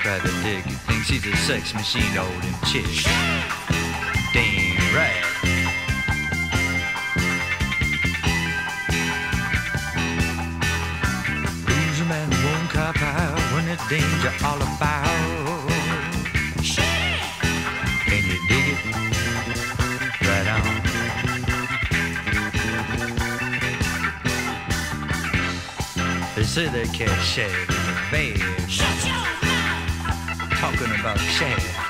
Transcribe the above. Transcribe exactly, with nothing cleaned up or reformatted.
try to dig it. Thinks he's a sex machine, old and chick. Damn right. Who's a man who won't cop out when there's danger all about? Can you dig it? Right on. They say they can't share it in the bed. Shut your mouth! Talking about share.